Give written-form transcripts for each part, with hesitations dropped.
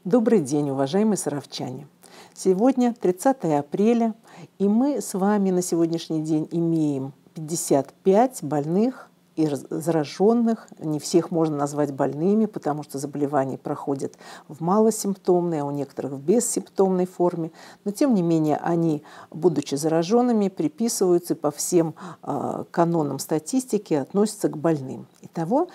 Добрый день, уважаемые саровчане! Сегодня 30 апреля, и мы с вами на сегодняшний день имеем 55 больных и зараженных. Не всех можно назвать больными, потому что заболевание проходит в малосимптомной, а у некоторых в бессимптомной форме. Но тем не менее они, будучи зараженными, приписываются и по всем канонам статистики относятся к больным. Итого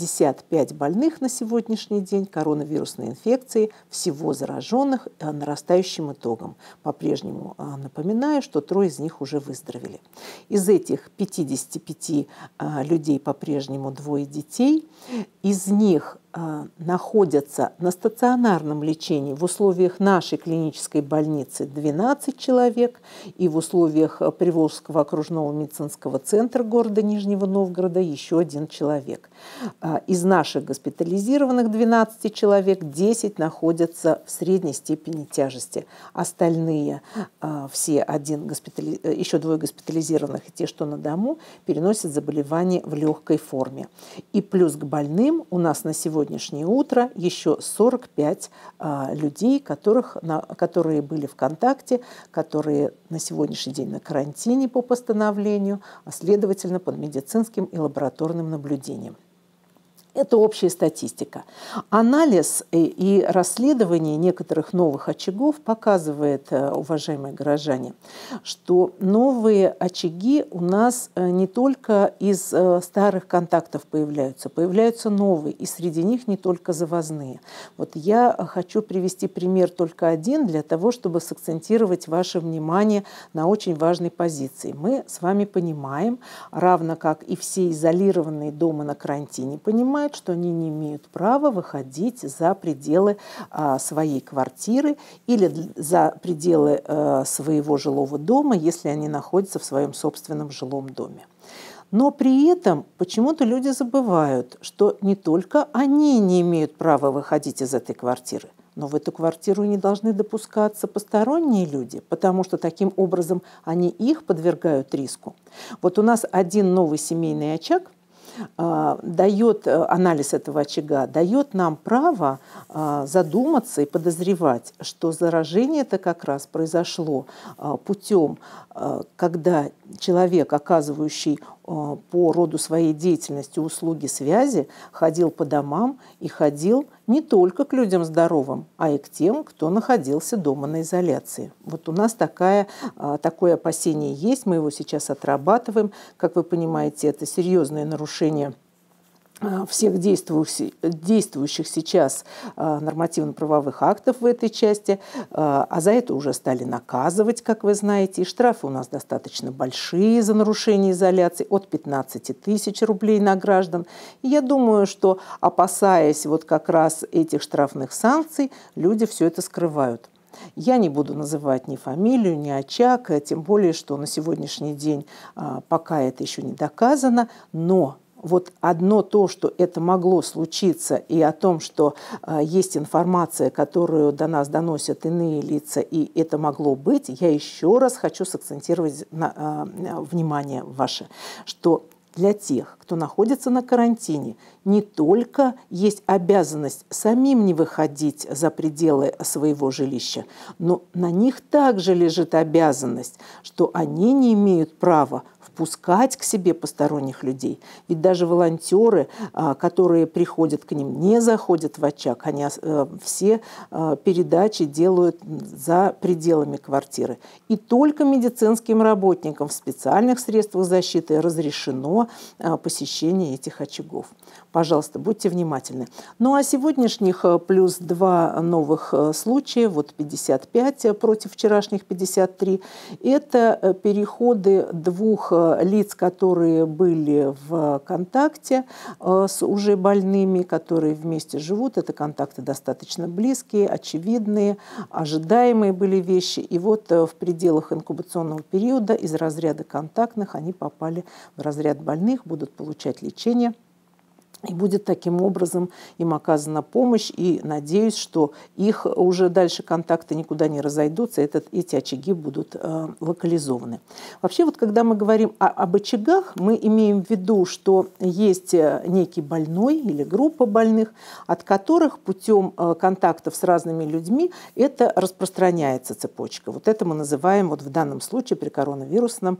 55 больных на сегодняшний день коронавирусной инфекцией, всего зараженных нарастающим итогом. По-прежнему напоминаю, что 3 из них уже выздоровели. Из этих 55 людей по-прежнему 2 детей. Из них находятся на стационарном лечении в условиях нашей клинической больницы 12 человек и в условиях Приволжского окружного медицинского центра города Нижнего Новгорода еще 1 человек. Из наших госпитализированных 12 человек 10 находятся в средней степени тяжести. Остальные, все еще 2 госпитализированных и те, что на дому, переносят заболевание в легкой форме. И плюс к больным у нас на сегодняшнее утро еще 45 людей, которые были в контакте, которые на сегодняшний день на карантине по постановлению, а следовательно под медицинским и лабораторным наблюдением. Это общая статистика. Анализ и расследование некоторых новых очагов показывает, уважаемые горожане, что новые очаги у нас не только из старых контактов появляются новые, и среди них не только завозные. Вот я хочу привести пример только один для того, чтобы сакцентировать ваше внимание на очень важной позиции. Мы с вами понимаем, равно как и все изолированные дома на карантине понимают, что они не имеют права выходить за пределы своей квартиры или за пределы своего жилого дома, если они находятся в своем собственном жилом доме. Но при этом почему-то люди забывают, что не только они не имеют права выходить из этой квартиры, но в эту квартиру не должны допускаться посторонние люди, потому что таким образом они их подвергают риску. Вот у нас один новый семейный очаг анализ этого очага дает нам право задуматься и подозревать, что заражение это как раз произошло путем, когда человек, оказывающий по роду своей деятельности услуги связи, ходил по домам и ходил не только к людям здоровым, а и к тем, кто находился дома на изоляции. Вот у нас такое опасение есть, мы его сейчас отрабатываем. Как вы понимаете, это серьезное нарушение всех действующих сейчас нормативно-правовых актов в этой части, а за это уже стали наказывать, как вы знаете, и штрафы у нас достаточно большие за нарушение изоляции, от 15 тысяч рублей на граждан. И я думаю, что, опасаясь вот как раз этих штрафных санкций, люди все это скрывают. Я не буду называть ни фамилию, ни очаг, тем более, что на сегодняшний день пока это еще не доказано, но вот одно то, что это могло случиться, и о том, что есть информация, которую до нас доносят иные лица, и это могло быть, я еще раз хочу сакцентировать внимание ваше, что для тех, кто находится на карантине, не только есть обязанность самим не выходить за пределы своего жилища, но на них также лежит обязанность, что они не имеют права впускать к себе посторонних людей. Ведь даже волонтеры, которые приходят к ним, не заходят в очаг, они все передачи делают за пределами квартиры. И только медицинским работникам в специальных средствах защиты разрешено посещение этих очагов. Пожалуйста, будьте внимательны. Ну а сегодняшних плюс 2 новых случая, вот 55 против вчерашних 53, это переходы 2 лиц, которые были в контакте с уже больными, которые вместе живут. Это контакты достаточно близкие, очевидные, ожидаемые были вещи. И вот в пределах инкубационного периода из разряда контактных они попали в разряд больных, будут получать лечение И будет таким образом им оказана помощь, и надеюсь, что их уже дальше контакты никуда не разойдутся, эти очаги будут локализованы. Вообще, вот когда мы говорим об очагах, мы имеем в виду, что есть некий больной или группа больных, от которых путем контактов с разными людьми это распространяется цепочка. Вот это мы называем вот в данном случае при коронавирусной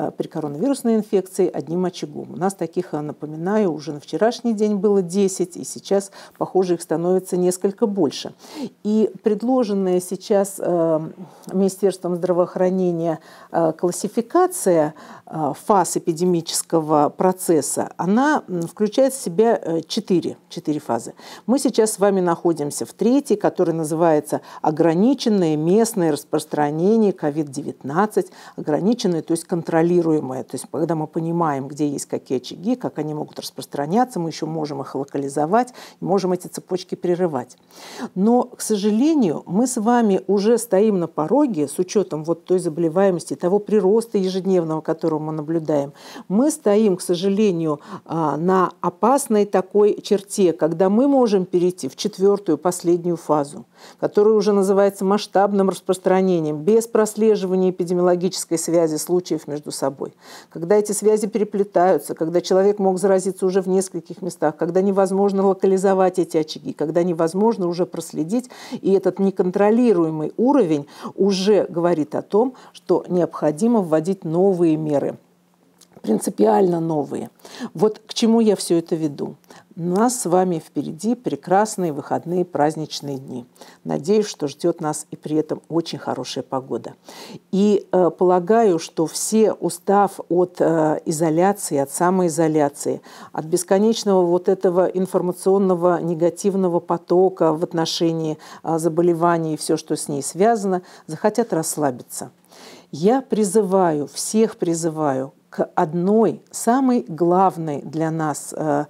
инфекции одним очагом. У нас таких, напоминаю, уже на вчерашний день было 10, и сейчас, похоже, их становится несколько больше. И предложенная сейчас Министерством здравоохранения классификация фаз эпидемического процесса, она включает в себя 4 фазы. Мы сейчас с вами находимся в 3-й, который называется ограниченное местное распространение COVID-19, ограниченное, то есть контролируемое, то есть когда мы понимаем, где есть какие очаги, как они могут распространяться, мы еще можем их локализовать, можем эти цепочки прерывать. Но, к сожалению, мы с вами уже стоим на пороге, с учетом вот той заболеваемости, того прироста ежедневного, которого мы наблюдаем, мы стоим, к сожалению, на опасной такой черте, когда мы можем перейти в 4-ю, последнюю фазу, которая уже называется масштабным распространением, без прослеживания эпидемиологической связи случаев между собой. Когда эти связи переплетаются, когда человек мог заразиться уже в нескольких местах, когда невозможно локализовать эти очаги, когда невозможно уже проследить, и этот неконтролируемый уровень уже говорит о том, что необходимо вводить новые меры, принципиально новые. Вот к чему я все это веду. У нас с вами впереди прекрасные выходные праздничные дни. Надеюсь, что ждет нас и при этом очень хорошая погода. И полагаю, что все, устав от изоляции, от самоизоляции, от бесконечного вот этого информационного негативного потока в отношении заболеваний и все, что с ней связано, захотят расслабиться. Я призываю, всех призываю к одной, самой главной для нас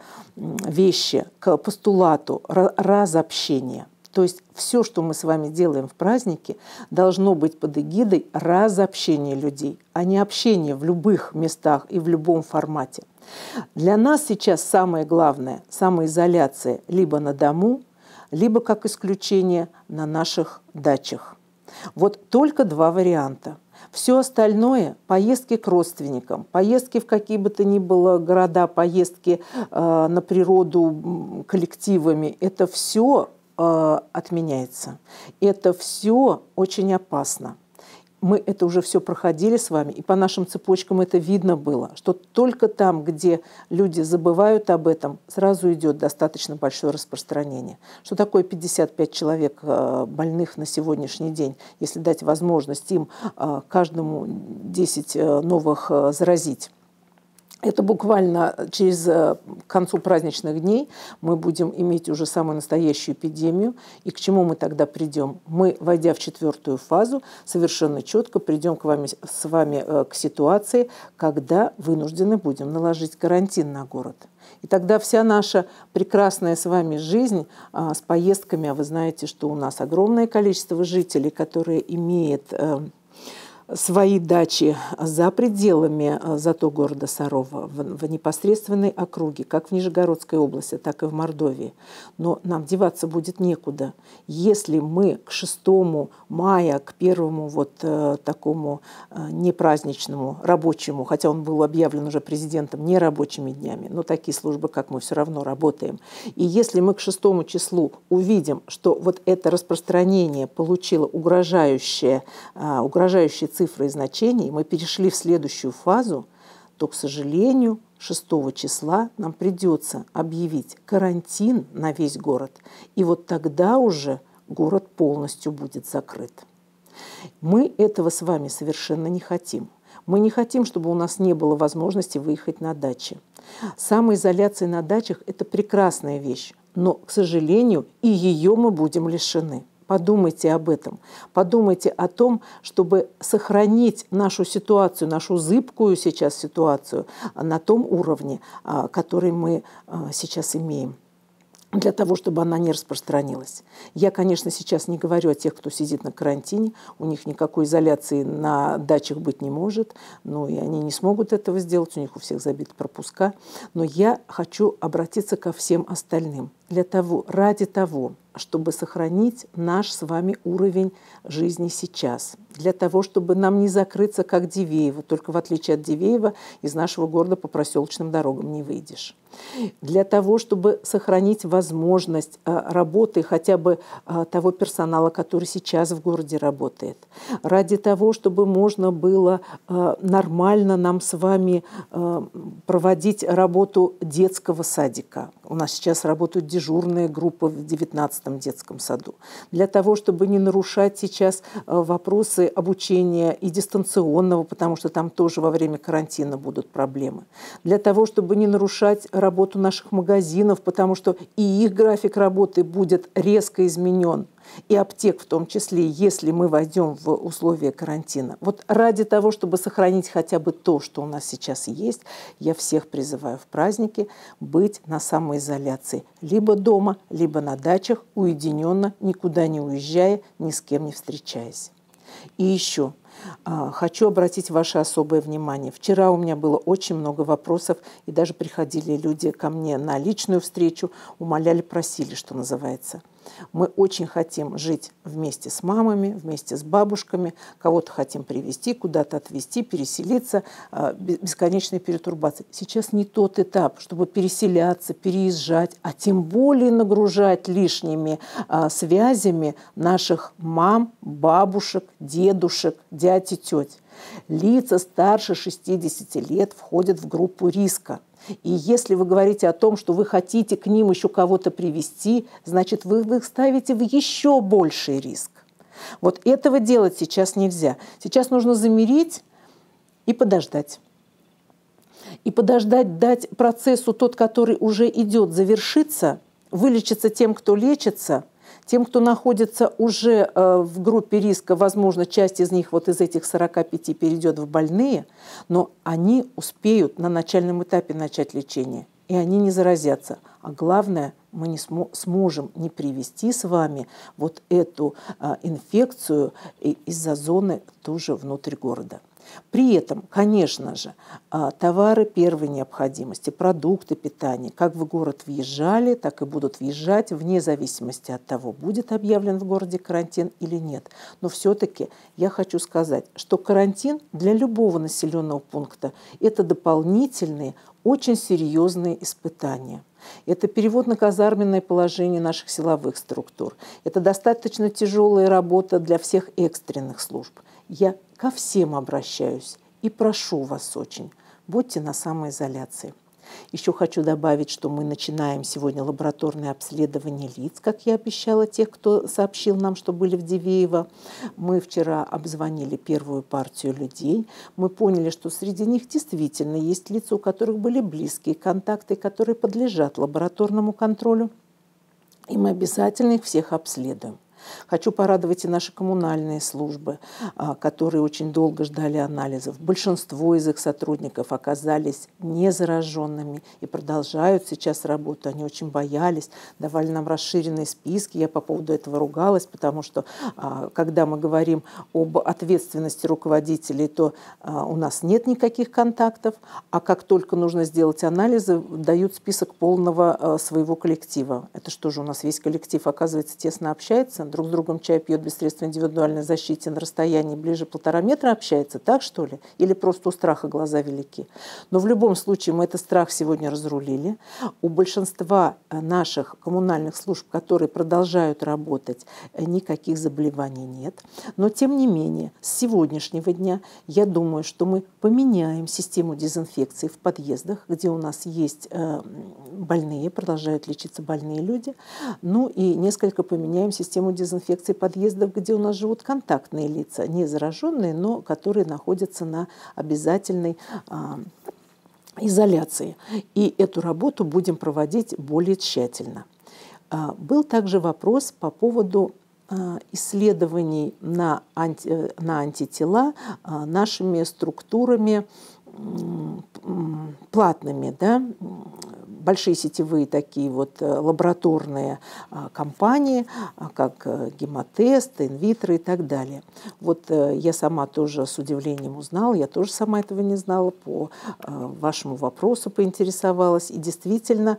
вещи, к постулату разобщения. То есть все, что мы с вами делаем в празднике, должно быть под эгидой разобщения людей, а не общения в любых местах и в любом формате. Для нас сейчас самое главное – самоизоляция либо на дому, либо, как исключение, на наших дачах. Вот только 2 варианта. Все остальное – поездки к родственникам, поездки в какие бы то ни было города, поездки на природу коллективами – это все отменяется. Это все очень опасно. Мы это уже все проходили с вами, и по нашим цепочкам это видно было, что только там, где люди забывают об этом, сразу идет достаточно большое распространение. Что такое 55 человек больных на сегодняшний день, если дать возможность им каждому 10 новых заразить? Это буквально к концу праздничных дней мы будем иметь уже самую настоящую эпидемию. И к чему мы тогда придем? Мы, войдя в 4-ю фазу, совершенно четко придем с вами к ситуации, когда вынуждены будем наложить карантин на город. И тогда вся наша прекрасная с вами жизнь с поездками, а вы знаете, что у нас огромное количество жителей, которые имеют свои дачи за пределами зато города Сарова, в непосредственной округе, как в Нижегородской области, так и в Мордовии. Но нам деваться будет некуда. Если мы к 6 мая, к первому вот такому непраздничному, рабочему, хотя он был объявлен уже президентом нерабочими днями, но такие службы, как мы, все равно работаем. И если мы к 6 числу увидим, что вот это распространение получило угрожающие цифры и значения, и мы перешли в следующую фазу, то, к сожалению, 6 числа нам придется объявить карантин на весь город. И вот тогда уже город полностью будет закрыт. Мы этого с вами совершенно не хотим. Мы не хотим, чтобы у нас не было возможности выехать на дачи. Самоизоляция на дачах – это прекрасная вещь, но, к сожалению, и ее мы будем лишены. Подумайте об этом. Подумайте о том, чтобы сохранить нашу ситуацию, нашу зыбкую сейчас ситуацию на том уровне, который мы сейчас имеем. для того, чтобы она не распространилась. Я, конечно, сейчас не говорю о тех, кто сидит на карантине, у них никакой изоляции на дачах быть не может, ну и они не смогут этого сделать, у них у всех забиты пропуска. Но я хочу обратиться ко всем остальным. Ради того, чтобы сохранить наш с вами уровень жизни сейчас, для того, чтобы нам не закрыться, как Дивеево, только в отличие от Дивеева из нашего города по проселочным дорогам не выйдешь. Для того, чтобы сохранить возможность работы хотя бы того персонала, который сейчас в городе работает. Ради того, чтобы можно было нормально нам с вами проводить работу детского садика. У нас сейчас работают дежурные группы в 19-м детском саду. Для того, чтобы не нарушать сейчас вопросы обучения и дистанционного, потому что там тоже во время карантина будут проблемы. Для того, чтобы не нарушать работу наших магазинов, потому что и их график работы будет резко изменен, и аптек в том числе, если мы войдем в условия карантина. Вот ради того, чтобы сохранить хотя бы то, что у нас сейчас есть, я всех призываю в праздники быть на самоизоляции. Либо дома, либо на дачах, уединенно, никуда не уезжая, ни с кем не встречаясь. И еще хочу обратить ваше особое внимание. Вчера у меня было очень много вопросов, и даже приходили люди ко мне на личную встречу, умоляли, просили, что называется. Мы очень хотим жить вместе с мамами, вместе с бабушками, кого-то хотим привезти, куда-то отвезти, переселиться, бесконечные перетурбации. Сейчас не тот этап, чтобы переселяться, переезжать, а тем более нагружать лишними связями наших мам, бабушек, дедушек, дядь и теть. Лица старше 60 лет входят в группу риска. И если вы говорите о том, что вы хотите к ним еще кого-то привести, значит, вы их ставите в еще больший риск. Вот этого делать сейчас нельзя. Сейчас нужно замереть и подождать. И подождать, дать процессу тот, который уже идет, завершиться, вылечиться тем, кто лечится, тем, кто находится уже в группе риска, возможно, часть из них вот из этих 45 перейдет в больные, но они успеют на начальном этапе начать лечение, и они не заразятся. А главное, мы не сможем не привести с вами вот эту инфекцию из-за зоны тоже внутрь города. При этом, конечно же, товары первой необходимости, продукты питания, как в город въезжали, так и будут въезжать, вне зависимости от того, будет объявлен в городе карантин или нет. Но все-таки я хочу сказать, что карантин для любого населенного пункта – это дополнительные, очень серьезные испытания. Это перевод на казарменное положение наших силовых структур. Это достаточно тяжелая работа для всех экстренных служб. Я ко всем обращаюсь и прошу вас очень, будьте на самоизоляции. Еще хочу добавить, что мы начинаем сегодня лабораторное обследование лиц, как я обещала, тех, кто сообщил нам, что были в Дивеево. Мы вчера обзвонили первую партию людей. Мы поняли, что среди них действительно есть лица, у которых были близкие контакты, которые подлежат лабораторному контролю. И мы обязательно их всех обследуем. Хочу порадовать и наши коммунальные службы, которые очень долго ждали анализов. Большинство из их сотрудников оказались не зараженными и продолжают сейчас работу. Они очень боялись, давали нам расширенные списки. Я по поводу этого ругалась, потому что, когда мы говорим об ответственности руководителей, то у нас нет никаких контактов, а как только нужно сделать анализы, дают список полного своего коллектива. Это что же, у нас весь коллектив, оказывается, тесно общается, друг с другом чай пьет без средств индивидуальной защиты на расстоянии ближе 1,5 метра общается, так что ли? Или просто у страха глаза велики? Но в любом случае мы этот страх сегодня разрулили. У большинства наших коммунальных служб, которые продолжают работать, никаких заболеваний нет. Но тем не менее, с сегодняшнего дня я думаю, что мы поменяем систему дезинфекции в подъездах, где у нас есть больные, продолжают лечиться больные люди. Ну и несколько поменяем систему дезинфекции подъездов, где у нас живут контактные лица, не зараженные, но которые находятся на обязательной изоляции. И эту работу будем проводить более тщательно. Был также вопрос по поводу исследований на антитела нашими структурами платными, да, большие сетевые такие вот лабораторные компании, как Гемотест, Инвитро и так далее. Вот я сама тоже с удивлением узнала, я тоже сама этого не знала, по вашему вопросу поинтересовалась. И действительно,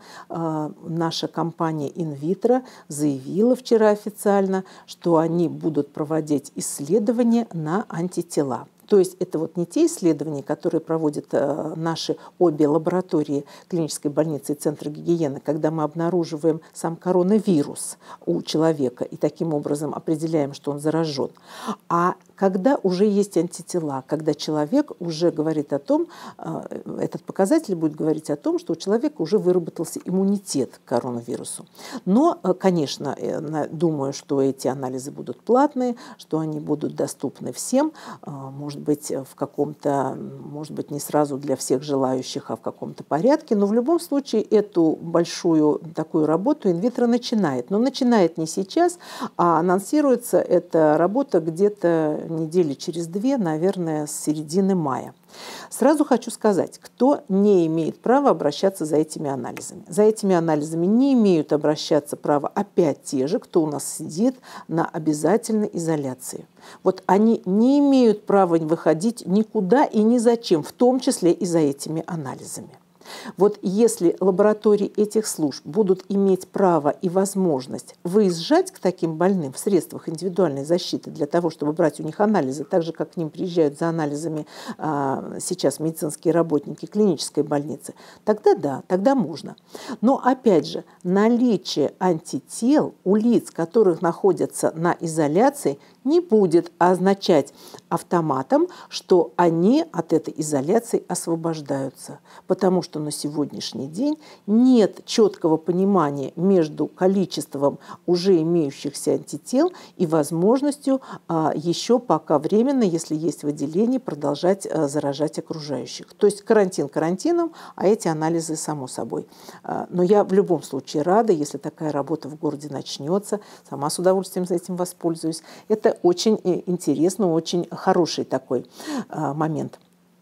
наша компания Инвитро заявила вчера официально, что они будут проводить исследования на антитела. То есть это вот не те исследования, которые проводят наши обе лаборатории клинической больницы и Центра гигиены, когда мы обнаруживаем сам коронавирус у человека и таким образом определяем, что он заражен. А когда уже есть антитела, когда человек уже говорит о том, этот показатель будет говорить о том, что у человека уже выработался иммунитет к коронавирусу. Но, конечно, думаю, что эти анализы будут платные, что они будут доступны всем, может быть, в каком-то, может быть, не сразу для всех желающих, а в каком-то порядке. Но в любом случае эту большую такую работу Инвитро начинает. Но начинает не сейчас, а анонсируется эта работа где-то недели через 2, наверное, с середины мая. Сразу хочу сказать, кто не имеет права обращаться за этими анализами. За этими анализами не имеют обращаться права опять те же, кто у нас сидит на обязательной изоляции. Вот они не имеют права выходить никуда и ни зачем, в том числе и за этими анализами. Вот если лаборатории этих служб будут иметь право и возможность выезжать к таким больным в средствах индивидуальной защиты для того, чтобы брать у них анализы, так же, как к ним приезжают за анализами сейчас медицинские работники клинической больницы, тогда да, тогда можно. Но опять же, наличие антител у лиц, которых находятся на изоляции, не будет означать автоматом, что они от этой изоляции освобождаются. Потому что на сегодняшний день нет четкого понимания между количеством уже имеющихся антител и возможностью еще пока временно, если есть выделение, продолжать заражать окружающих. То есть карантин карантином, а эти анализы само собой. Но я в любом случае рада, если такая работа в городе начнется, сама с удовольствием за этим воспользуюсь. Это очень интересно, очень хороший такой момент.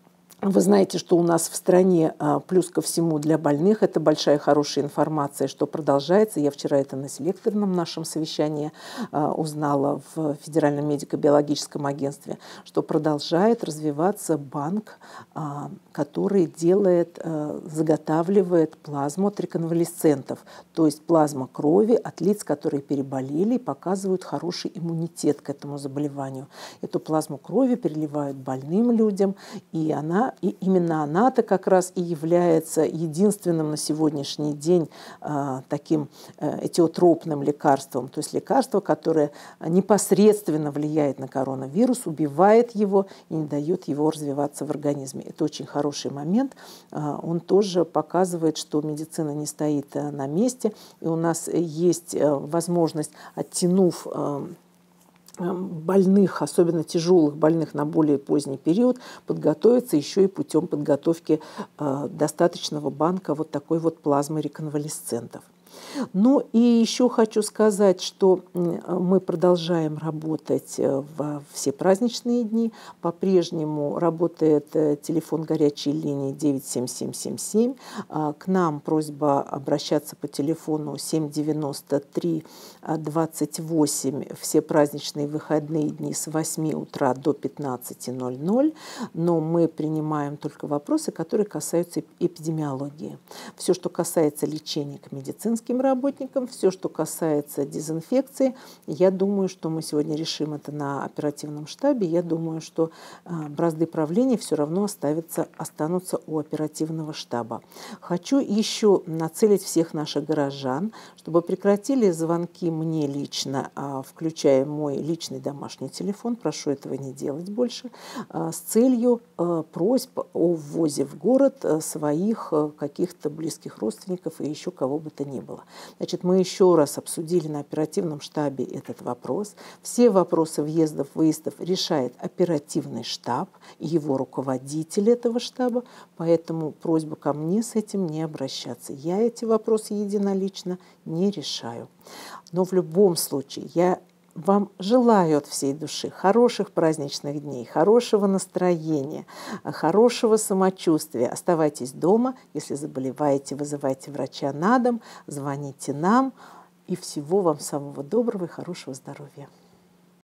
Вы знаете, что у нас в стране плюс ко всему для больных это большая хорошая информация, что продолжается. Я вчера это на селекторном нашем совещании узнала в Федеральном медико-биологическом агентстве, что продолжает развиваться банк, который заготавливает плазму от реконвалесцентов, то есть плазма крови от лиц, которые переболели и показывают хороший иммунитет к этому заболеванию. Эту плазму крови переливают больным людям, и именно она-то как раз и является единственным на сегодняшний день таким этиотропным лекарством, то есть лекарство, которое непосредственно влияет на коронавирус, убивает его и не дает его развиваться в организме. Это очень хороший момент. Он тоже показывает, что медицина не стоит на месте, и у нас есть возможность, оттянув больных, особенно тяжелых больных на более поздний период, подготовиться еще и путем подготовки достаточного банка вот такой вот плазмы реконвалесцентов. Ну и еще хочу сказать, что мы продолжаем работать во все праздничные дни. По-прежнему работает телефон горячей линии 97777. К нам просьба обращаться по телефону 793 28 все праздничные выходные дни с 8 утра до 15:00. Но мы принимаем только вопросы, которые касаются эпидемиологии. Все, что касается лечения к медицинским работникам, все, что касается дезинфекции, я думаю, что мы сегодня решим это на оперативном штабе. Я думаю, что бразды правления все равно останутся у оперативного штаба. Хочу еще нацелить всех наших горожан, чтобы прекратили звонки мне лично, включая мой личный домашний телефон, прошу этого не делать больше, с целью просьб о ввозе в город своих каких-то близких родственников и еще кого бы то ни было. Значит, мы еще раз обсудили на оперативном штабе этот вопрос. Все вопросы въездов, выездов решает оперативный штаб и его руководитель этого штаба, поэтому просьба ко мне с этим не обращаться. Я эти вопросы единолично не решаю. Но в любом случае я вам желаю от всей души хороших праздничных дней, хорошего настроения, хорошего самочувствия. Оставайтесь дома. Если заболеваете, вызывайте врача на дом, звоните нам. И всего вам самого доброго и хорошего здоровья.